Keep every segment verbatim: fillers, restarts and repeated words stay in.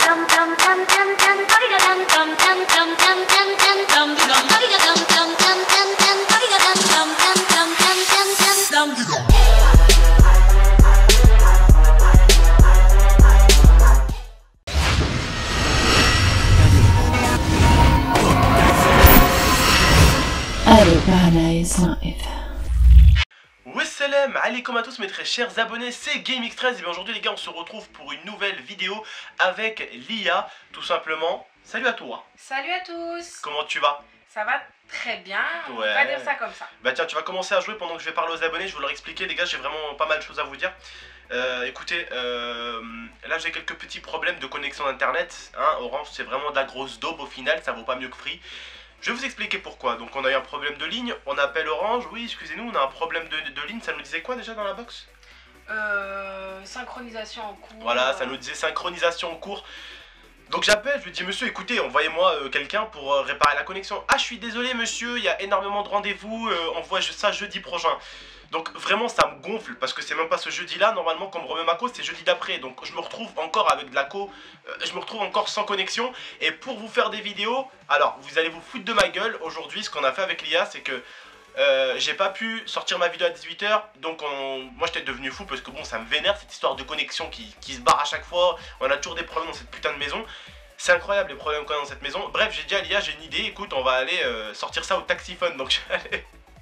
Wassalam alaikum à tous mes très chers abonnés, c'est GameX treize et bien aujourd'hui les gars on se retrouve pour une nouvelle vidéo avec Lia tout simplement. Salut à toi. Salut à tous. Comment tu vas? Ça va très bien, ouais. On va dire ça comme ça. Bah tiens, tu vas commencer à jouer pendant que je vais parler aux abonnés, je vais leur expliquer les gars, j'ai vraiment pas mal de choses à vous dire. Euh, écoutez, euh, là j'ai quelques petits problèmes de connexion d'internet, hein, Orange c'est vraiment de la grosse daube au final, ça vaut pas mieux que Free. Je vais vous expliquer pourquoi. Donc on a eu un problème de ligne, on appelle Orange, oui excusez-nous, on a un problème de, de ligne, ça nous disait quoi déjà dans la box? Euh, synchronisation en cours. Voilà, ça nous disait synchronisation en cours. Donc j'appelle, je lui dis monsieur écoutez, envoyez-moi euh, quelqu'un pour euh, réparer la connexion. Ah je suis désolé monsieur, il y a énormément de rendez-vous, euh, on voit ça jeudi prochain. Donc vraiment ça me gonfle parce que c'est même pas ce jeudi là, normalement qu'on me remet ma co c'est jeudi d'après. Donc je me retrouve encore avec de la co, euh, je me retrouve encore sans connexion. Et pour vous faire des vidéos, alors vous allez vous foutre de ma gueule. Aujourd'hui ce qu'on a fait avec l'I A c'est que euh, j'ai pas pu sortir ma vidéo à dix-huit heures. Donc on... moi j'étais devenu fou parce que bon ça me vénère cette histoire de connexion qui, qui se barre à chaque fois. On a toujours des problèmes dans cette putain de maison. C'est incroyable les problèmes qu'on a dans cette maison. Bref j'ai dit à l'I A j'ai une idée, écoute on va aller euh, sortir ça au taxiphone. Donc je vais aller...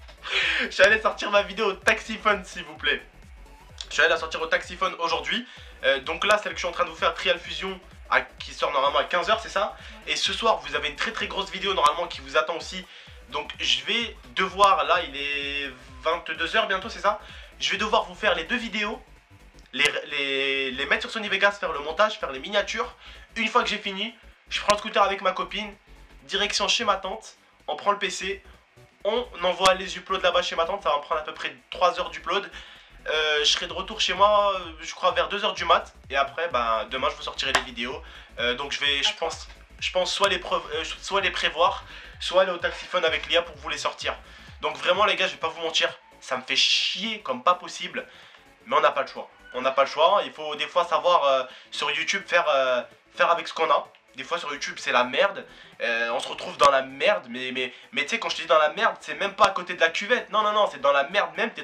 Je suis allé sortir ma vidéo au taxiphone s'il vous plaît. Je suis allé la sortir au taxiphone aujourd'hui. euh, Donc là celle que je suis en train de vous faire, Trial Fusion à, qui sort normalement à quinze heures c'est ça. Et ce soir vous avez une très très grosse vidéo normalement qui vous attend aussi. Donc je vais devoir, là il est vingt-deux heures bientôt c'est ça. Je vais devoir vous faire les deux vidéos, les, les, les mettre sur Sony Vegas, faire le montage, faire les miniatures. Une fois que j'ai fini, je prends le scooter avec ma copine, direction chez ma tante, on prend le P C. On envoie les uploads là-bas chez ma tante, ça va me prendre à peu près trois heures d'upload. Euh, je serai de retour chez moi, je crois vers deux heures du mat. Et après, bah, demain je vous sortirai les vidéos. Euh, donc je vais, je pense, je pense soit, les preuves, euh, soit les prévoir, soit aller au taxiphone avec l'I A pour vous les sortir. Donc vraiment les gars, je vais pas vous mentir, ça me fait chier comme pas possible. Mais on n'a pas le choix. On n'a pas le choix, il faut des fois savoir euh, sur YouTube faire, euh, faire avec ce qu'on a. Des fois sur YouTube c'est la merde, euh, on se retrouve dans la merde, mais, mais, mais tu sais quand je te dis dans la merde, c'est même pas à côté de la cuvette, non non non, c'est dans la merde même, t'es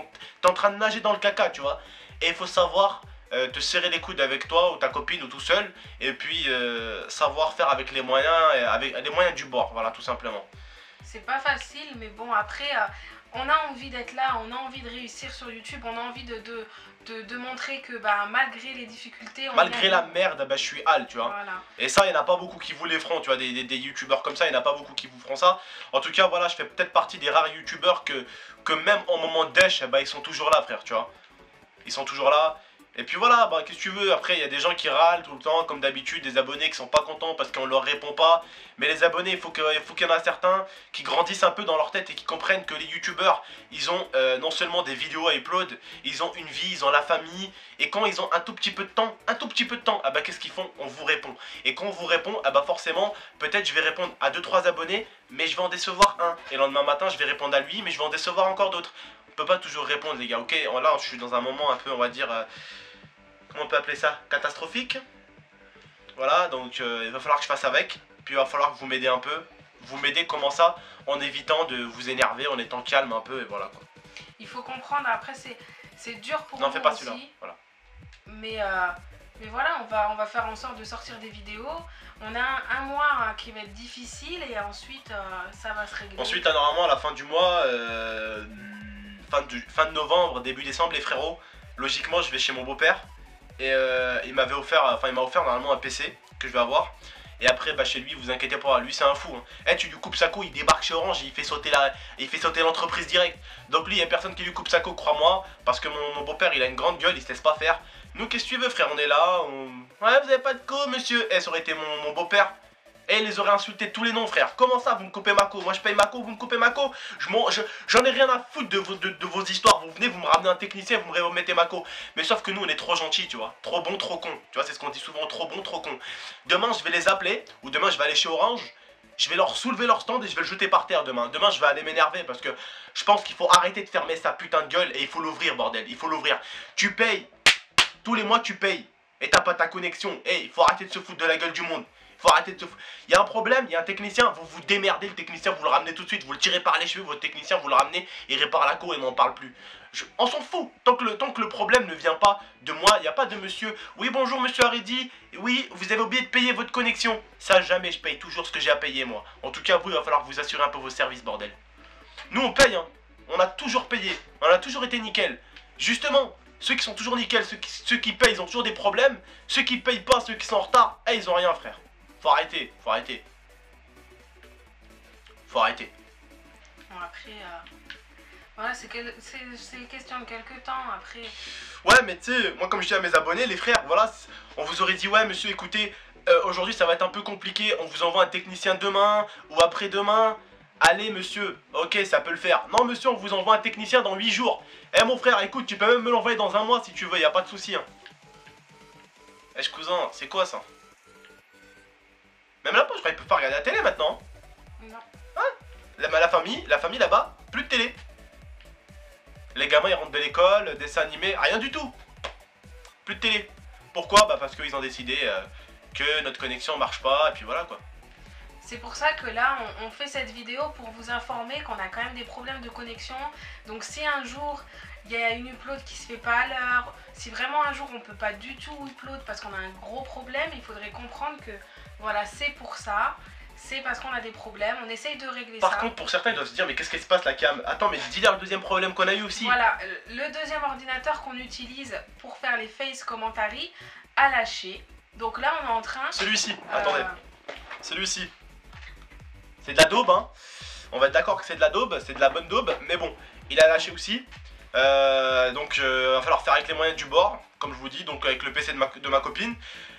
en train de nager dans le caca tu vois. Et il faut savoir euh, te serrer les coudes avec toi ou ta copine ou tout seul, et puis euh, savoir faire avec les moyens, avec les moyens du bord, voilà tout simplement. C'est pas facile mais bon après... Euh... On a envie d'être là, on a envie de réussir sur YouTube, on a envie de, de, de, de montrer que bah, malgré les difficultés... On malgré la merde, bah, je suis hal, tu vois. Voilà. Et ça, il n'y en a pas beaucoup qui vous les feront, tu vois, des, des, des youtubeurs comme ça, il n'y en a pas beaucoup qui vous feront ça. En tout cas, voilà, je fais peut-être partie des rares youtubeurs que, que même en moment d'èche, bah, ils sont toujours là, frère, tu vois. Ils sont toujours là. Et puis voilà, bah qu'est-ce que tu veux, après il y a des gens qui râlent tout le temps, comme d'habitude, des abonnés qui sont pas contents parce qu'on leur répond pas. Mais les abonnés, il faut qu'il faut qu'il y en a certains qui grandissent un peu dans leur tête et qui comprennent que les youtubeurs, ils ont euh, non seulement des vidéos à upload, ils ont une vie, ils ont la famille. Et quand ils ont un tout petit peu de temps, un tout petit peu de temps, ah bah qu'est-ce qu'ils font? On vous répond. Et quand on vous répond, ah bah forcément, peut-être je vais répondre à deux trois abonnés, mais je vais en décevoir un. Et le lendemain matin, je vais répondre à lui, mais je vais en décevoir encore d'autres. On peut pas toujours répondre les gars, ok? Là, je suis dans un moment un peu, on va dire... Euh, comment on peut appeler ça? Catastrophique. Voilà, donc euh, il va falloir que je fasse avec. Puis il va falloir que vous m'aidez un peu. Vous m'aidez comment ça? En évitant de vous énerver, en étant calme un peu et voilà quoi. Il faut comprendre, après c'est dur pour non, nous fais pas aussi. Voilà. Mais, euh, mais voilà, on va, on va faire en sorte de sortir des vidéos. On a un, un mois hein, qui va être difficile et ensuite euh, ça va se régler. Ensuite, là, normalement à la fin du mois, euh, fin, du, fin de novembre, début décembre, les frérots, logiquement je vais chez mon beau-père. Et euh, il m'avait offert, enfin il m'a offert normalement un P C que je vais avoir. Et après bah chez lui, vous inquiétez pas, lui c'est un fou hein. Eh, tu lui coupes sa co, il débarque chez Orange, il fait sauter la, il fait sauter l'entreprise direct. Donc lui il y a personne qui lui coupe sa co, crois-moi. Parce que mon, mon beau-père il a une grande gueule, il se laisse pas faire. Nous qu'est-ce que tu veux frère, on est là, on... Ouais vous avez pas de co monsieur. Eh ça aurait été mon, mon beau-père. Et ils les auraient insultés tous les noms frère. Comment ça vous me coupez ma co? Moi je paye ma co, vous me coupez ma co. J'en je, j'en ai rien à foutre de vos, de, de vos histoires. Vous venez, vous me ramenez un technicien, vous me remettez ma co. Mais sauf que nous on est trop gentils tu vois. Trop bon, trop con. Tu vois c'est ce qu'on dit souvent, trop bon, trop con. Demain je vais les appeler. Ou demain je vais aller chez Orange. Je vais leur soulever leur stand et je vais le jeter par terre demain. Demain je vais aller m'énerver parce que je pense qu'il faut arrêter de fermer sa putain de gueule. Et il faut l'ouvrir bordel, il faut l'ouvrir. Tu payes. Tous les mois tu payes. et t'as pas ta connexion. Eh, il faut arrêter de se foutre de la gueule du monde. Faut arrêter de se foutre. Il y a un problème, il y a un technicien, vous vous démerdez, le technicien, vous le ramenez tout de suite, vous le tirez par les cheveux, votre technicien, vous le ramenez, il répare la cour et m'en parle plus. Je... On s'en fout. Tant que, le, tant que le problème ne vient pas de moi, il n'y a pas de monsieur. Oui, bonjour, monsieur Haridi. Oui, vous avez oublié de payer votre connexion. Ça, jamais, je paye toujours ce que j'ai à payer, moi. En tout cas, vous, il va falloir vous assurer un peu vos services, bordel. Nous, on paye, hein. On a toujours payé. On a toujours été nickel. Justement, ceux qui sont toujours nickel, ceux qui, ceux qui payent, ils ont toujours des problèmes. Ceux qui payent pas, ceux qui sont en retard, eh, ils ont rien, frère. Faut arrêter, faut arrêter. Faut arrêter. Bon, après, euh, voilà, c'est que, question de quelques temps, après. Ouais, mais tu sais, moi, comme je dis à mes abonnés, les frères, voilà, on vous aurait dit, ouais, monsieur, écoutez, euh, aujourd'hui, ça va être un peu compliqué, on vous envoie un technicien demain ou après-demain. Allez, monsieur, ok, ça peut le faire. Non, monsieur, on vous envoie un technicien dans huit jours. Eh, mon frère, écoute, tu peux même me l'envoyer dans un mois si tu veux, y a pas de souci. Hein. Eh, cousin, c'est quoi ça? Même là-bas, je crois qu'ils peuvent pas regarder la télé maintenant. Non. Hein? la, la famille, la famille là-bas, plus de télé. Les gamins, ils rentrent de l'école, dessins animés, rien du tout. Plus de télé. Pourquoi? Bah parce qu'ils ont décidé euh, que notre connexion marche pas, et puis voilà quoi. C'est pour ça que là, on, on fait cette vidéo pour vous informer qu'on a quand même des problèmes de connexion. Donc si un jour, il y a une upload qui se fait pas à l'heure, si vraiment un jour on peut pas du tout upload parce qu'on a un gros problème, il faudrait comprendre que voilà, c'est pour ça. C'est parce qu'on a des problèmes, on essaye de régler Par ça. Par contre, pour certains, ils doivent se dire, mais qu'est-ce qui se passe la cam? Attends, mais dis-leur le deuxième problème qu'on a eu aussi. Voilà, le deuxième ordinateur qu'on utilise pour faire les face commentary a lâché. Donc là, on est en train... Celui-ci, euh... attendez. Celui-ci. C'est de la daube, hein. On va être d'accord que c'est de la daube, c'est de la bonne daube, mais bon, il a lâché aussi. Euh, donc, euh, il va falloir faire avec les moyens du bord, comme je vous dis, donc avec le P C de ma, de ma copine.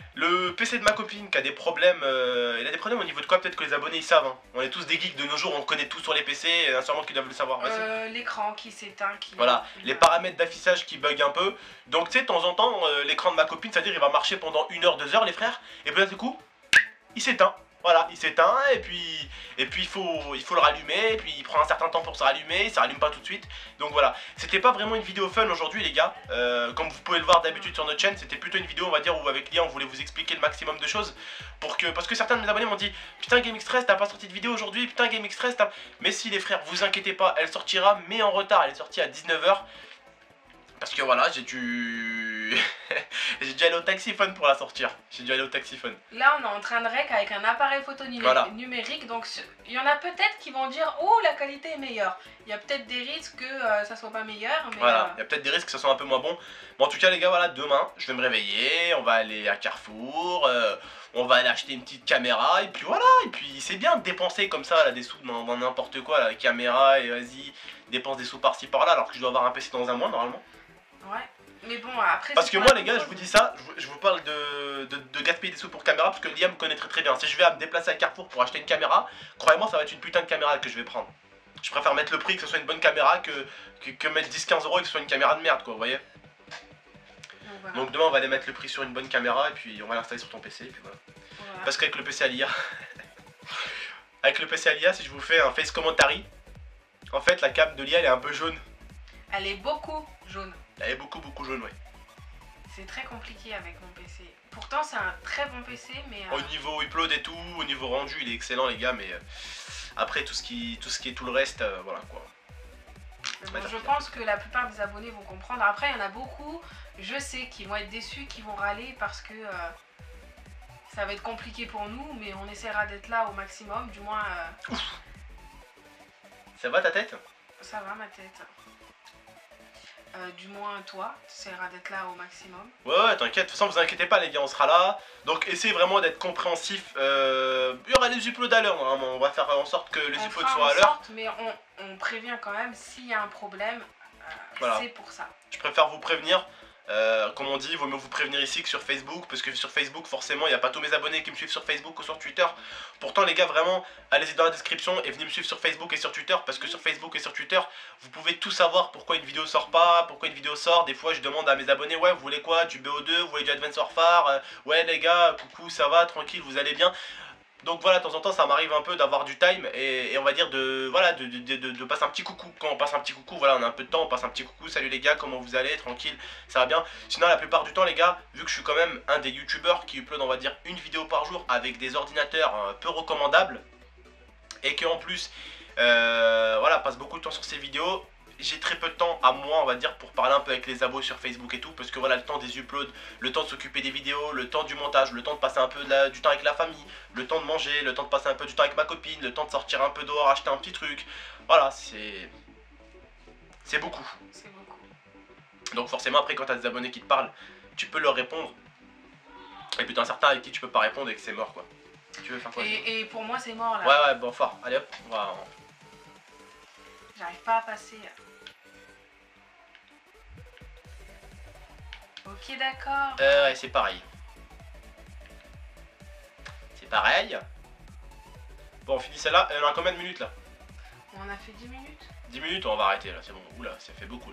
Le P C de ma copine qui a des problèmes, euh, il a des problèmes au niveau de quoi? Peut-être que les abonnés ils savent. Hein. On est tous des geeks de nos jours, on connaît tout sur les P C, et sûrement qu'ils doivent le savoir. Euh, L'écran qui s'éteint, qui... Voilà, les paramètres d'affichage qui bug un peu. Donc tu sais, de temps en temps, euh, l'écran de ma copine, c'est-à-dire il va marcher pendant une heure, deux heures les frères, et puis là du coup, il s'éteint. Voilà, il s'éteint et puis et puis il faut il faut le rallumer, et puis il prend un certain temps pour se rallumer, il se rallume pas tout de suite. Donc voilà, c'était pas vraiment une vidéo fun aujourd'hui les gars. Euh, comme vous pouvez le voir d'habitude sur notre chaîne, c'était plutôt une vidéo on va dire où avec Lia on voulait vous expliquer le maximum de choses pour que parce que certains de mes abonnés m'ont dit putain GameXpress t'as pas sorti de vidéo aujourd'hui, putain GameXpress t'as... Mais si les frères, vous inquiétez pas, elle sortira mais en retard, elle est sortie à dix-neuf heures. Parce que voilà, j'ai dû... j'ai dû aller au taxiphone pour la sortir. J'ai dû aller au taxiphone. Là, on est en train de rec avec un appareil photo numé voilà. numérique. Donc, il y en a peut-être qui vont dire « Oh, la qualité est meilleure ». Il y a peut-être des risques que euh, ça soit pas meilleur. Mais voilà, euh... il y a peut-être des risques que ça soit un peu moins bon. Mais en tout cas, les gars, voilà, demain, je vais me réveiller. On va aller à Carrefour. Euh, on va aller acheter une petite caméra. Et puis voilà. Et puis, c'est bien de dépenser comme ça, là, des sous dans n'importe quoi. La caméra, et vas-y, dépense des sous par-ci par-là. Alors que je dois avoir un P C dans un mois, normalement. Ouais, mais bon, après... Parce que moi, les gars, je vous dis ça, je vous, je vous parle de, de, de gaspiller des sous pour caméra, parce que Liam me connaît très très bien. Si je vais à me déplacer à Carrefour pour acheter une caméra, croyez-moi, ça va être une putain de caméra que je vais prendre. Je préfère mettre le prix, que ce soit une bonne caméra, que, que, que mettre dix quinze euros et que ce soit une caméra de merde, quoi, vous voyez. Donc, voilà. Donc demain, on va aller mettre le prix sur une bonne caméra, et puis on va l'installer sur ton P C, et puis voilà. Voilà. Parce qu'avec le P C à l'I A, avec le P C à l'I A, si je vous fais un face commentary, en fait, la cam de l'I A, elle est un peu jaune. Elle est beaucoup jaune. Elle est beaucoup beaucoup jaune, ouais. C'est très compliqué avec mon P C. Pourtant c'est un très bon P C, mais... Euh... Au niveau upload et tout, au niveau rendu, il est excellent les gars, mais euh, après tout ce qui tout ce qui est tout le reste, euh, voilà quoi. Bon, je pense que la plupart des abonnés vont comprendre. Après il y en a beaucoup, je sais, qui vont être déçus, qui vont râler parce que euh, ça va être compliqué pour nous, mais on essaiera d'être là au maximum, du moins... Euh... Ça va ta tête? Ça va ma tête. Euh, du moins toi, tu essaieras d'être là au maximum. Ouais ouais t'inquiète, de toute façon vous inquiétez pas les gars, on sera là. Donc essayez vraiment d'être compréhensif. Euh... Il y aura les uploads à l'heure normalement, on va faire en sorte que les on uploads soient à l'heure. Mais on, on prévient quand même s'il y a un problème, euh, voilà. C'est pour ça. Je préfère vous prévenir. Euh, comme on dit, il vaut mieux vous prévenir ici que sur Facebook, parce que sur Facebook, forcément, il n'y a pas tous mes abonnés qui me suivent sur Facebook ou sur Twitter. Pourtant, les gars, vraiment, allez-y dans la description et venez me suivre sur Facebook et sur Twitter, parce que sur Facebook et sur Twitter, vous pouvez tout savoir pourquoi une vidéo sort pas, pourquoi une vidéo sort. Des fois, je demande à mes abonnés, ouais, vous voulez quoi? Du B O deux, vous voulez du Advance Warfare? euh, Ouais, les gars, coucou, ça va, tranquille, vous allez bien? Donc voilà, de temps en temps ça m'arrive un peu d'avoir du time et, et on va dire de voilà de, de, de, de passer un petit coucou. Quand on passe un petit coucou, voilà, on a un peu de temps, on passe un petit coucou, salut les gars, comment vous allez, tranquille, ça va bien. Sinon la plupart du temps les gars, vu que je suis quand même un des youtubeurs qui upload on va dire une vidéo par jour avec des ordinateurs euh, peu recommandables et que en plus euh, voilà, passe beaucoup de temps sur ces vidéos, j'ai très peu de temps à moi on va dire pour parler un peu avec les abos sur Facebook et tout, parce que voilà, le temps des uploads, le temps de s'occuper des vidéos, le temps du montage, le temps de passer un peu de la, du temps avec la famille, le temps de manger, le temps de passer un peu du temps avec ma copine, le temps de sortir un peu dehors, acheter un petit truc, voilà, c'est c'est beaucoup. C'est beaucoup. Donc forcément après quand t'as des abonnés qui te parlent, tu peux leur répondre, et puis t'as un certain avec qui tu peux pas répondre et que c'est mort quoi. Tu veux faire quoi? Et, et pour moi c'est mort là. Ouais ouais, bon fort, allez hop, on va... J'arrive pas à passer. Ok, d'accord. Euh, ouais, c'est pareil. C'est pareil. Bon, on finit celle-là. On a combien de minutes là? On a fait dix minutes. dix minutes, on va arrêter là, c'est bon. Oula, ça fait beaucoup là.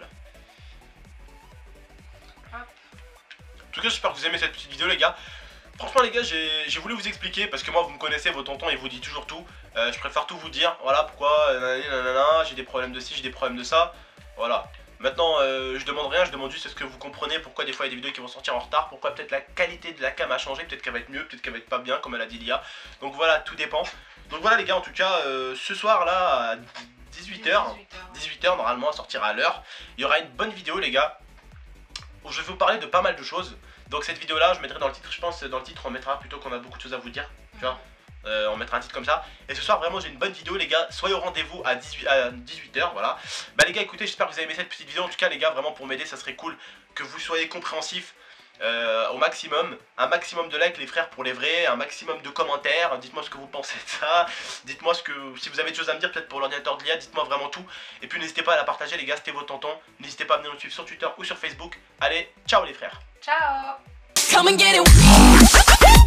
Hop. En tout cas, j'espère que vous aimez cette petite vidéo, les gars. Franchement, les gars, j'ai voulu vous expliquer parce que moi, vous me connaissez, vos tontons, ils vous disent toujours tout. Euh, je préfère tout vous dire. Voilà pourquoi, j'ai des problèmes de ci, j'ai des problèmes de ça. Voilà. Maintenant, euh, je demande rien, je demande juste est-ce que vous comprenez pourquoi des fois il y a des vidéos qui vont sortir en retard, pourquoi peut-être la qualité de la cam a changé, peut-être qu'elle va être mieux, peut-être qu'elle va être pas bien, comme elle a dit Lia. Donc voilà, tout dépend. Donc voilà les gars, en tout cas, euh, ce soir là, à dix-huit heures, dix-huit heures normalement, elle sortira à l'heure, il y aura une bonne vidéo les gars, où je vais vous parler de pas mal de choses. Donc cette vidéo là, je mettrai dans le titre, je pense, dans le titre on mettra plutôt qu'on a beaucoup de choses à vous dire, tu vois. Euh, on mettra un titre comme ça. Et ce soir vraiment j'ai une bonne vidéo les gars. Soyez au rendez-vous à dix-huit heures. Voilà. Bah les gars écoutez, j'espère que vous avez aimé cette petite vidéo. En tout cas les gars, vraiment pour m'aider ça serait cool que vous soyez compréhensifs euh, au maximum. Un maximum de likes les frères pour les vrais. Un maximum de commentaires. Dites-moi ce que vous pensez de ça. Dites-moi ce que, si vous avez des choses à me dire peut-être pour l'ordinateur de Lia. Dites-moi vraiment tout. Et puis n'hésitez pas à la partager les gars, c'était vos tontons. N'hésitez pas à venir nous suivre sur Twitter ou sur Facebook. Allez, ciao les frères. Ciao. Come and get it.